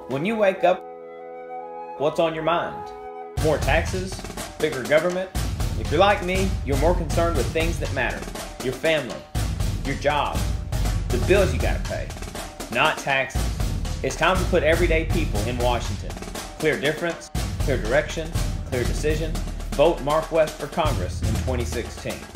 When you wake up, what's on your mind? More taxes? Bigger government? If you're like me, you're more concerned with things that matter. Your family, your job, the bills you gotta pay, not taxes. It's time to put everyday people in Washington. Clear difference, clear direction, clear decision. Vote Mark West for Congress in 2016.